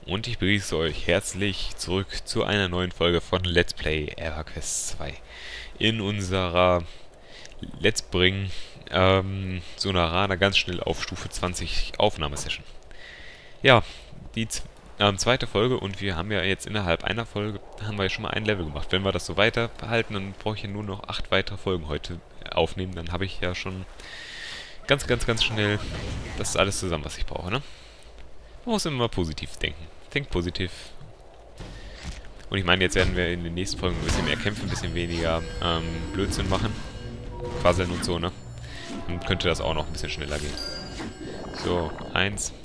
Und ich begrüße euch herzlich zurück zu einer neuen Folge von Let's Play EverQuest 2. In unserer Let's Bring Sonarana ganz schnell auf Stufe 20 Aufnahmesession. Ja, die zweite Folge, und wir haben ja jetzt innerhalb einer Folge haben wir ja schon mal ein Level gemacht. Wenn wir das so weiter behalten, dann brauche ich ja nur noch 8 weitere Folgen heute aufnehmen. Dann habe ich ja schon ganz schnell das alles zusammen, was ich brauche, ne? Man muss immer mal positiv denken. Think positiv. Und ich meine, jetzt werden wir in den nächsten Folgen ein bisschen mehr kämpfen, ein bisschen weniger Blödsinn machen. Quasseln und so, ne? Dann könnte das auch noch ein bisschen schneller gehen. So, 1.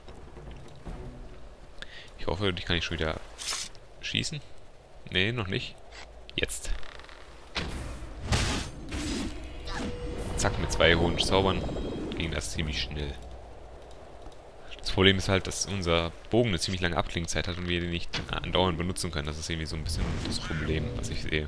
Ich hoffe, dich kann ich schon wieder schießen. Nee, noch nicht. Jetzt. Zack, mit 2 hohen Zaubern ging das ziemlich schnell. Das Problem ist halt, dass unser Bogen eine ziemlich lange Abklingzeit hat und wir den nicht andauernd benutzen können. Das ist irgendwie so ein bisschen das Problem, was ich sehe.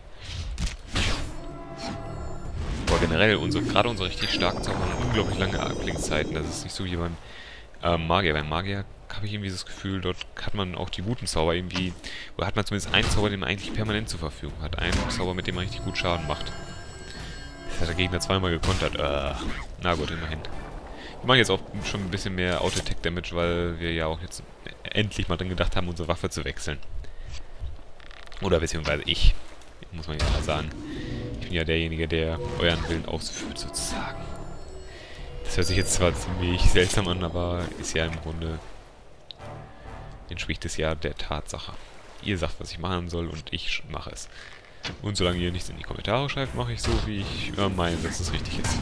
Aber generell, gerade unsere richtig starken Zauber haben unglaublich lange Abklingzeiten. Das ist nicht so wie beim Magier. Beim Magier habe ich irgendwie das Gefühl, dort hat man auch die guten Zauber irgendwie, oder hat man zumindest einen Zauber, den man eigentlich permanent zur Verfügung hat. Einen Zauber, mit dem man richtig gut Schaden macht. Das hat der Gegner zweimal gekontert. Na gut, immerhin. Wir machen jetzt auch schon ein bisschen mehr Auto-Attack-Damage, weil wir ja auch jetzt endlich mal dran gedacht haben, unsere Waffe zu wechseln. Oder beziehungsweise ich, muss man ja mal sagen. Ich bin ja derjenige, der euren Willen ausführt, sozusagen. Das hört sich jetzt zwar ziemlich seltsam an, aber ist ja im Grunde, entspricht es ja der Tatsache. Ihr sagt, was ich machen soll, und ich mache es. Und solange ihr nichts in die Kommentare schreibt, mache ich so, wie ich meine, dass es richtig ist.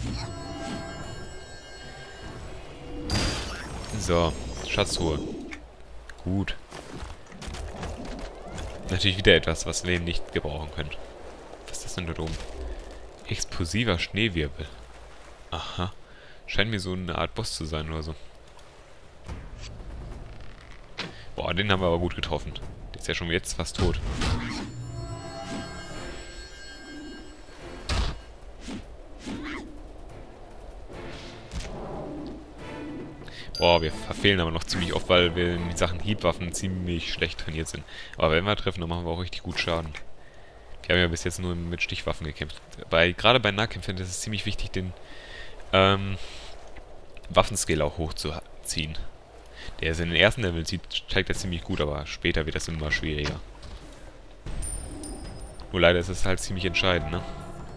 So, Schatztruhe. Gut. Natürlich wieder etwas, was wir nicht gebrauchen können. Was ist das denn dort oben? Explosiver Schneewirbel. Aha. Scheint mir so eine Art Boss zu sein oder so. Boah, den haben wir aber gut getroffen. Der ist ja schon jetzt fast tot. Boah, wir verfehlen aber noch ziemlich oft, weil wir in Sachen Hiebwaffen ziemlich schlecht trainiert sind. Aber wenn wir treffen, dann machen wir auch richtig gut Schaden. Wir haben ja bis jetzt nur mit Stichwaffen gekämpft. Gerade bei Nahkämpfern ist es ziemlich wichtig, den Waffenskill auch hochzuziehen. Der ist in den ersten Level steigt er ziemlich gut, aber später wird das immer schwieriger. Nur leider ist es halt ziemlich entscheidend, ne?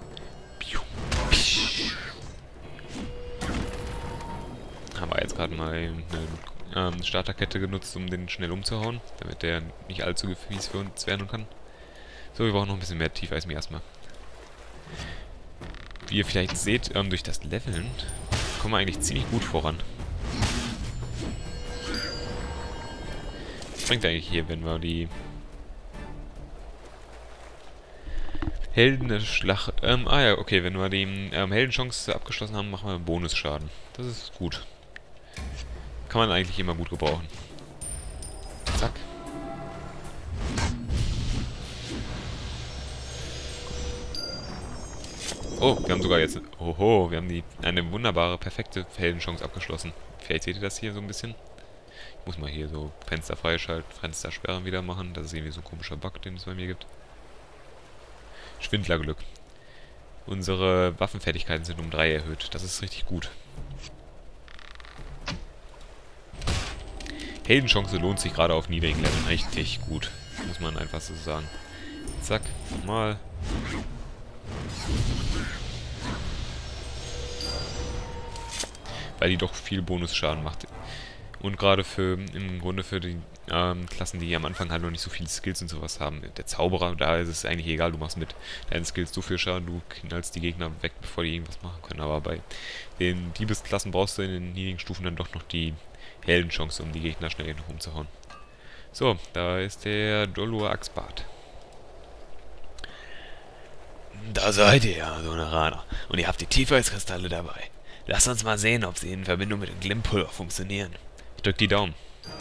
Haben wir jetzt gerade mal eine Starterkette genutzt, um den schnell umzuhauen, damit der nicht allzu fies für uns werden kann. So, wir brauchen noch ein bisschen mehr Tiefeismiasma. Wie ihr vielleicht seht, durch das Leveln kommen wir eigentlich ziemlich gut voran. Was bringt eigentlich hier, wenn wir die Heldenschlacht... ja, okay, wenn wir die Heldenchance abgeschlossen haben, machen wir Bonusschaden. Das ist gut. Kann man eigentlich immer gut gebrauchen. Zack. Oh, wir haben sogar jetzt... Oho, wir haben eine wunderbare, perfekte Heldenchance abgeschlossen. Vielleicht seht ihr das hier so ein bisschen. Ich muss mal hier so Fenster freischalten, Fenster sperren wieder machen. Das ist irgendwie so ein komischer Bug, den es bei mir gibt. Schwindlerglück. Unsere Waffenfertigkeiten sind um 3 erhöht. Das ist richtig gut. Heldenchance lohnt sich gerade auf niedrigen Leveln richtig gut. Muss man einfach so sagen. Zack, nochmal. Weil die doch viel Bonusschaden macht. Und gerade im Grunde für die Klassen, die am Anfang halt noch nicht so viele Skills und sowas haben. Der Zauberer, da ist es eigentlich egal, du machst mit deinen Skills so viel Schaden, du knallst die Gegner weg, bevor die irgendwas machen können. Aber bei den Diebesklassen brauchst du in den niedrigen Stufen dann doch noch die Heldenchance, um die Gegner schnell genug umzuhauen. So, da ist der Dolor Axbart. Da seid ihr ja, Sonarana. Und ihr habt die Tiefeiskristalle dabei. Lasst uns mal sehen, ob sie in Verbindung mit dem Glimpulver funktionieren. Ich drück die Daumen.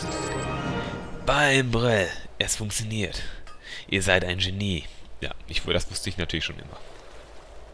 Beim Brell, es funktioniert. Ihr seid ein Genie. Ja, das wusste ich natürlich schon immer.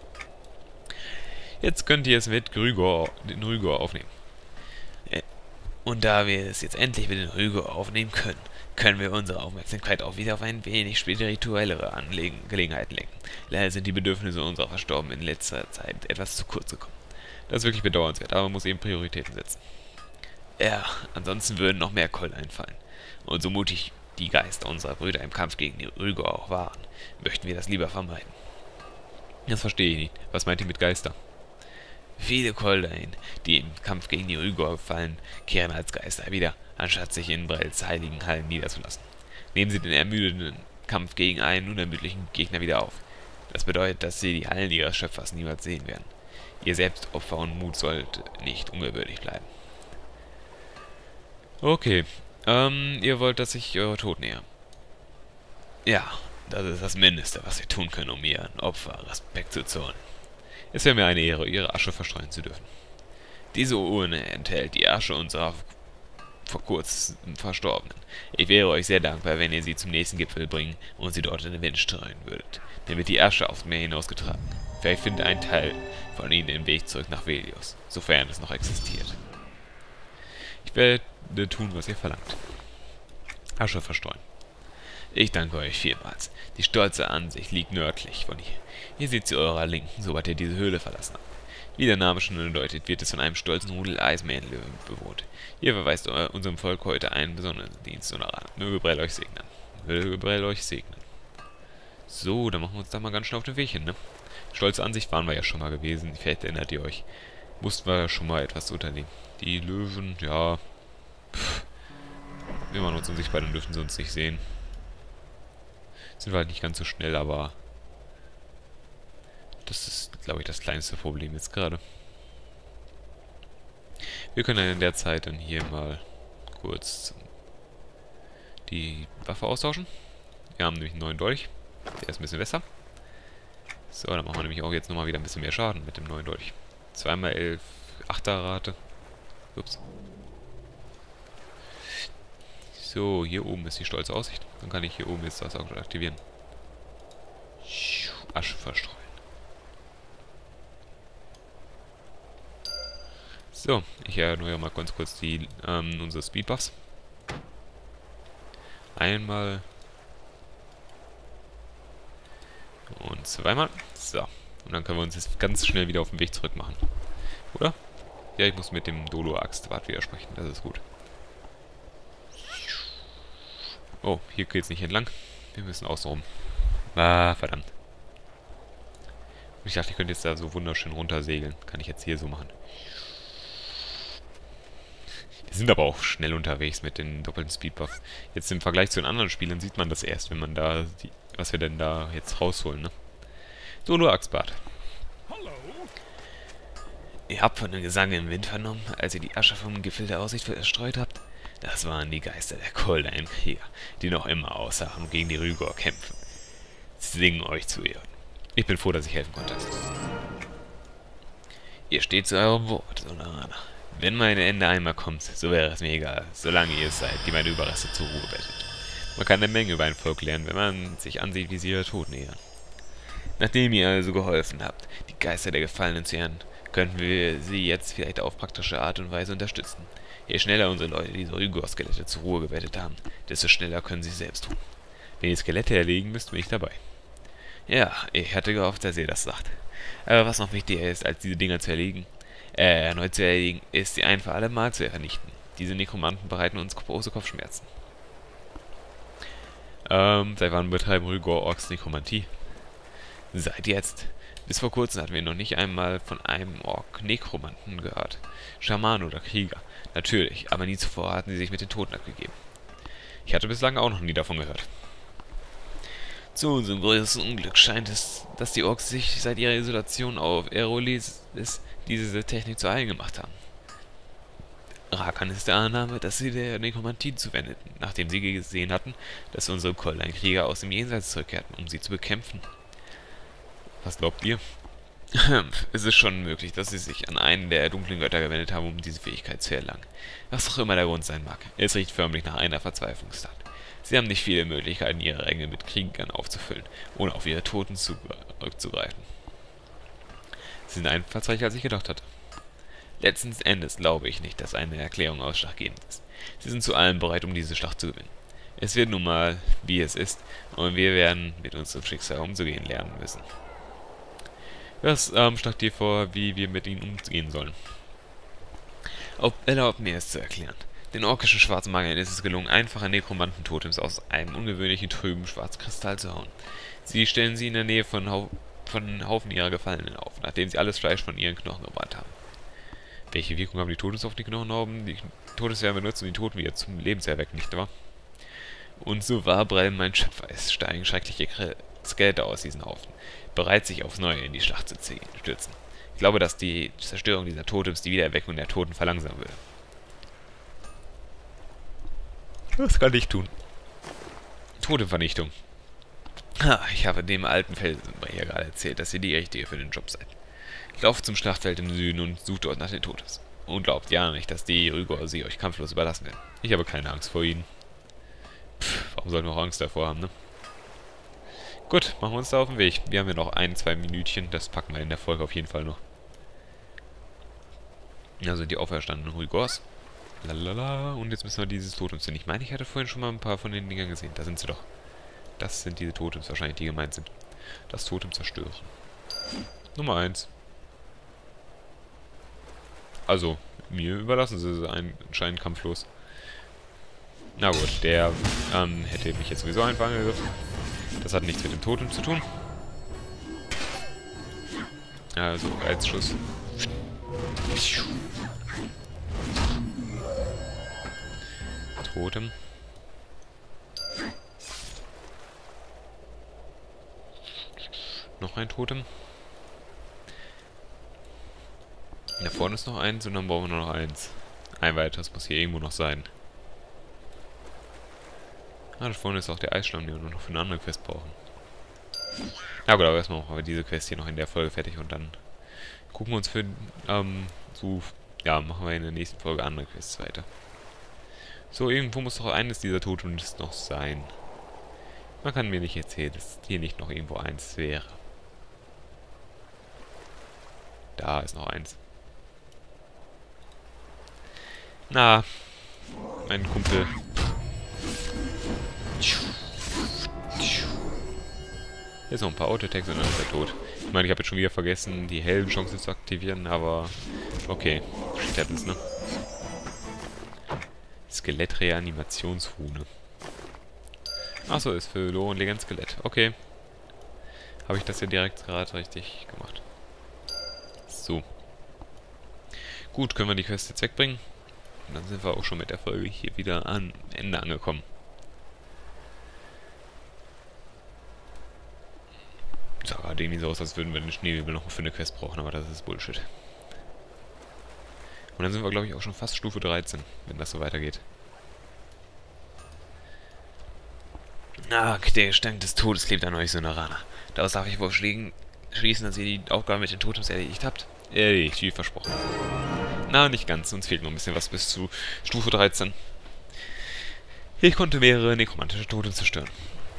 Jetzt könnt ihr es mit den Rügor aufnehmen. Und da wir es jetzt endlich mit den Rügo aufnehmen können, können wir unsere Aufmerksamkeit auch wieder auf ein wenig spirituellere Gelegenheiten lenken. Leider sind die Bedürfnisse unserer Verstorbenen in letzter Zeit etwas zu kurz gekommen. Das ist wirklich bedauernswert, aber man muss eben Prioritäten setzen. Ja, ansonsten würden noch mehr Keule einfallen. Und so mutig die Geister unserer Brüder im Kampf gegen die Rügo auch waren, möchten wir das lieber vermeiden. Das verstehe ich nicht. Was meint ihr mit Geister? Viele Koldain, die im Kampf gegen die Rügo fallen, kehren als Geister wieder, anstatt sich in Brels heiligen Hallen niederzulassen. Nehmen sie den ermüdenden Kampf gegen einen unermüdlichen Gegner wieder auf. Das bedeutet, dass sie die Hallen ihres Schöpfers niemals sehen werden. Ihr Selbstopfer und Mut sollte nicht ungewöhnlich bleiben. Okay. Ihr wollt, dass ich eure Tod näher. Ja, das ist das Mindeste, was wir tun können, um ihren Opfer Respekt zu zollen. Es wäre mir eine Ehre, ihre Asche verstreuen zu dürfen. Diese Urne enthält die Asche unserer vor kurzem Verstorbenen. Ich wäre euch sehr dankbar, wenn ihr sie zum nächsten Gipfel bringen und sie dort in den Wind streuen würdet. Dann wird die Asche aufs Meer hinausgetragen. Vielleicht findet ein Teil von ihnen den Weg zurück nach Velios, sofern es noch existiert. Ich werde tun, was ihr verlangt. Asche verstreuen. Ich danke euch vielmals. Die stolze Ansicht liegt nördlich von hier. Ihr seht zu eurer Linken, sobald ihr diese Höhle verlassen habt. Wie der Name schon andeutet, wird es von einem stolzen Rudel Eismeerlöwen bewohnt. Ihr verweist unserem Volk heute einen besonderen Dienst und Rat. Möge Brel euch segnen. Möge Brel euch segnen. So, dann machen wir uns da mal ganz schnell auf den Weg hin, ne? Stolze Ansicht waren wir ja schon mal gewesen. Vielleicht erinnert ihr euch. Mussten wir ja schon mal etwas unternehmen. Die Löwen, ja. Wir waren uns unsichtbar, dann dürfen sie uns nicht sehen. Sind wir halt nicht ganz so schnell, aber das ist, glaube ich, das kleinste Problem jetzt gerade. Wir können dann in der Zeit dann hier mal kurz die Waffe austauschen. Wir haben nämlich einen neuen Dolch. Der ist ein bisschen besser. So, dann machen wir nämlich auch jetzt nochmal wieder ein bisschen mehr Schaden mit dem neuen Dolch. 2x11, 8er Rate. Ups. So, hier oben ist die stolze Aussicht. Dann kann ich hier oben jetzt das auch aktivieren. Asche verstreuen. So, ich erneuere mal ganz kurz die unsere Speedbuffs. Einmal und zweimal. So, und dann können wir uns jetzt ganz schnell wieder auf den Weg zurück machen. Oder? Ja, ich muss mit dem Dolo-Axt-Wart widersprechen. Das ist gut. Oh, hier geht's nicht entlang. Wir müssen außenrum. Ah, verdammt. Ich dachte, ich könnte jetzt da so wunderschön runtersegeln. Kann ich jetzt hier so machen. Wir sind aber auch schnell unterwegs mit den doppelten Speedbuff. Jetzt im Vergleich zu den anderen Spielen sieht man das erst, wenn man da was wir denn da jetzt rausholen, ne? Dolo Axtbart. Ihr habt von dem Gesang im Wind vernommen, als ihr die Asche vom Gipfel der Aussicht verstreut habt? Das waren die Geister der Koldain-Krieger, die noch immer ausharren und gegen die Rügor kämpfen. Sie singen euch zu Ehren. Ich bin froh, dass ich helfen konnte. Ihr steht zu eurem Wort, Sonarana. Wenn mein Ende einmal kommt, so wäre es mir egal, solange ihr es seid, die meine Überreste zur Ruhe bettet. Man kann eine Menge über ein Volk lernen, wenn man sich ansieht, wie sie ihre Tod nähern. Nachdem ihr also geholfen habt, die Geister der Gefallenen zu ehren, könnten wir sie jetzt vielleicht auf praktische Art und Weise unterstützen. Je schneller unsere Leute diese Rügor-Skelette zur Ruhe gebettet haben, desto schneller können sie es selbst tun. Wenn ihr Skelette erlegen müsst, bin ich dabei. Ja, ich hatte gehofft, dass ihr das sagt. Aber was noch wichtiger ist, als diese Dinger zu erlegen, erneut zu erledigen, ist sie ein für alle Mal zu vernichten. Diese Nekromanten bereiten uns große Kopfschmerzen. Seit wann betreiben Rügor-Orks Nekromantie? Seit jetzt. Bis vor kurzem hatten wir noch nicht einmal von einem Ork-Nekromanten gehört. Schaman oder Krieger. Natürlich, aber nie zuvor hatten sie sich mit den Toten abgegeben. Ich hatte bislang auch noch nie davon gehört. Zu unserem größten Unglück scheint es, dass die Orks sich seit ihrer Isolation auf Erolis diese Technik zu eigen gemacht haben. Rakan ist der Annahme, dass sie der Nekromantie zuwendeten, nachdem sie gesehen hatten, dass unsere Koldain-Krieger aus dem Jenseits zurückkehrten, um sie zu bekämpfen. Was glaubt ihr? Es ist schon möglich, dass sie sich an einen der dunklen Götter gewendet haben, um diese Fähigkeit zu erlangen. Was auch immer der Grund sein mag, es riecht förmlich nach einer Verzweiflungstat. Sie haben nicht viele Möglichkeiten, ihre Ränge mit Kriegern aufzufüllen, ohne auf ihre Toten zurückzugreifen. Sie sind einfallsreicher, als ich gedacht hatte. Letzten Endes glaube ich nicht, dass eine Erklärung ausschlaggebend ist. Sie sind zu allem bereit, um diese Schlacht zu gewinnen. Es wird nun mal, wie es ist, und wir werden mit unserem Schicksal umzugehen lernen müssen. Was schlägt dir vor, wie wir mit ihnen umgehen sollen? Erlaubt mir es zu erklären. Den orkischen Schwarzmagiern ist es gelungen, einfache Nekromantentotems aus einem ungewöhnlichen trüben Schwarzkristall zu hauen. Sie stellen sie in der Nähe von Haufen ihrer Gefallenen auf, nachdem sie alles Fleisch von ihren Knochen gebrannt haben. Welche Wirkung haben die Totems auf die Knochenhauben? Die Totems werden benutzt, um die Toten wieder zum Leben zu erwecken, nicht wahr? Und so wahr Brell mein Schöpfer ist, steigen schreckliche Skelette aus diesen Haufen, bereit sich aufs Neue in die Schlacht zu stürzen. Ich glaube, dass die Zerstörung dieser Totems die Wiedererweckung der Toten verlangsamen würde. Was kann ich tun? Totemvernichtung. Ich habe dem alten Felsenbrecher gerade erzählt, dass ihr die Richtige für den Job seid. Lauft zum Schlachtfeld im Süden und sucht dort nach den Totems. Und glaubt ja nicht, dass die Rügor sie euch kampflos überlassen werden. Ich habe keine Angst vor ihnen. Warum sollten wir auch Angst davor haben, ne? Gut, machen wir uns da auf den Weg. Wir haben ja noch 1-2 Minütchen, das packen wir in der Folge auf jeden Fall noch. Also die auferstandenen Rügors. Lalala, und jetzt müssen wir dieses Totems finden. Ich meine, ich hatte vorhin schon mal ein paar von den Dingern gesehen. Da sind sie doch. Das sind diese Totems wahrscheinlich, die gemeint sind. Das Totem zerstören. Nummer 1. Also, mir überlassen sie es anscheinend kampflos. Na gut, der hätte mich jetzt sowieso einfach angegriffen. Das hat nichts mit dem Totem zu tun. Also, Reizschuss. Totem. Noch ein Totem. Da vorne ist noch eins und dann brauchen wir nur noch eins. Ein weiteres muss hier irgendwo noch sein. Ah, da vorne ist auch der Eisschlamm, den wir nur noch für eine andere Quest brauchen. Ja gut, aber erstmal machen wir diese Quest hier noch in der Folge fertig und dann gucken wir uns für, machen wir in der nächsten Folge andere Quests weiter. So, irgendwo muss doch eines dieser Totems noch sein. Man kann mir nicht erzählen, dass hier nicht noch irgendwo eins wäre. Da ist noch eins. Na, mein Kumpel. Jetzt noch ein paar Autotechs und dann ist er tot. Ich meine, ich habe jetzt schon wieder vergessen, die Heldenchance zu aktivieren, aber okay. Shit happens, ne? Skelettreanimationsrune. Achso, ist für Lore und Legend Skelett. Okay. Habe ich das ja direkt gerade richtig gemacht. So. Gut, können wir die Quest jetzt wegbringen. Und dann sind wir auch schon mit der Folge hier wieder am Ende angekommen. Sah gerade irgendwie so aus, als würden wir den Schneewebel noch für eine Quest brauchen, aber das ist Bullshit. Und dann sind wir, glaube ich, auch schon fast Stufe 13, wenn das so weitergeht. Der Gestank des Todes klebt an euch, Sonarana. Daraus darf ich wohl schließen, dass ihr die Aufgabe mit den Totems erledigt habt. Erledigt, wie versprochen. Na, nicht ganz, uns fehlt noch ein bisschen was bis zu Stufe 13. Ich konnte mehrere nekromantische Totems zerstören.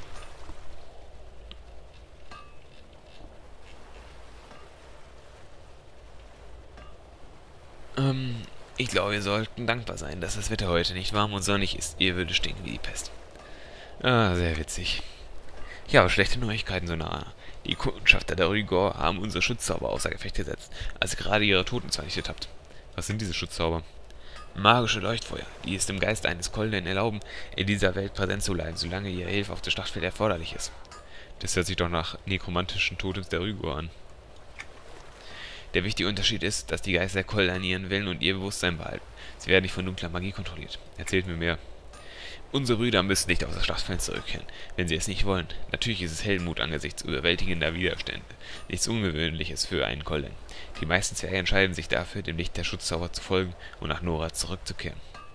Ich glaube, wir sollten dankbar sein, dass das Wetter heute nicht warm und sonnig ist. Ihr würdet stinken wie die Pest. Ah, sehr witzig. Ich habe schlechte Neuigkeiten, Sonara. Die Kundschafter der Rügor haben unsere Schutzzauber außer Gefecht gesetzt, als ihr gerade ihre Toten vernichtet habt. Was sind diese Schutzzauber? Magische Leuchtfeuer, die es dem Geist eines Kolden erlauben, in dieser Welt präsent zu bleiben, solange ihre Hilfe auf dem Schlachtfeld erforderlich ist. Das hört sich doch nach nekromantischen Totems der Rügor an. Der wichtige Unterschied ist, dass die Geister Kolden an ihren Willen und ihr Bewusstsein behalten. Sie werden nicht von dunkler Magie kontrolliert. Erzählt mir mehr. Unsere Brüder müssen nicht aus der Schlachtfeld zurückkehren, wenn sie es nicht wollen. Natürlich ist es Heldenmut angesichts überwältigender Widerstände. Nichts Ungewöhnliches für einen Kolden. Die meisten Zwerge entscheiden sich dafür, dem Licht der Schutzzauber zu folgen und nach Nora zurückzukehren.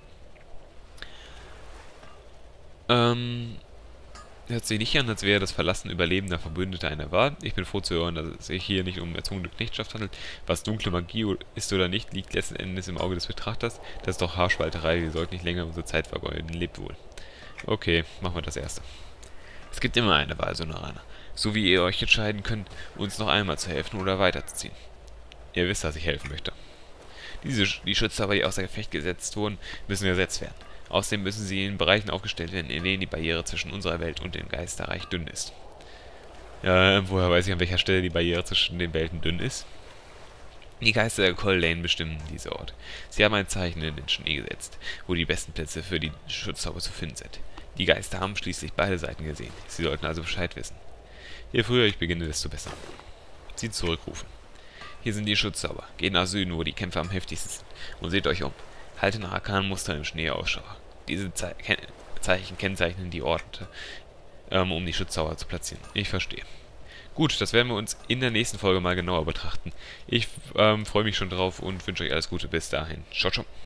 Hört sich nicht an, als wäre das Verlassen überlebender Verbündeter eine Wahl. Ich bin froh zu hören, dass es sich hier nicht um erzwungene Knechtschaft handelt. Was dunkle Magie ist oder nicht, liegt letzten Endes im Auge des Betrachters. Das ist doch Haarspalterei, wir sollten nicht länger unsere Zeit vergeuden. Lebt wohl. Okay, machen wir das erste. Es gibt immer eine Wahl, Sonarana. So wie ihr euch entscheiden könnt, uns noch einmal zu helfen oder weiterzuziehen. Ihr wisst, dass ich helfen möchte. Die Schutzzauber, die außer Gefecht gesetzt wurden, müssen ersetzt werden. Außerdem müssen sie in Bereichen aufgestellt werden, in denen die Barriere zwischen unserer Welt und dem Geisterreich dünn ist. Woher weiß ich, an welcher Stelle die Barriere zwischen den Welten dünn ist? Die Geister der Cold Lane bestimmen diesen Ort. Sie haben ein Zeichen in den Schnee gesetzt, wo die besten Plätze für die Schutzzauber zu finden sind. Die Geister haben schließlich beide Seiten gesehen. Sie sollten also Bescheid wissen. Je früher ich beginne, desto besser. Sie zurückrufen. Hier sind die Schutzzauber. Geht nach Süden, wo die Kämpfe am heftigsten sind. Und seht euch um. Haltet nach Arkanenmustern im Schnee Ausschau. Diese Zeichen kennzeichnen die Orte, um die Schutzzauber zu platzieren. Ich verstehe. Gut, das werden wir uns in der nächsten Folge mal genauer betrachten. Ich freue mich schon drauf und wünsche euch alles Gute bis dahin. Ciao, ciao.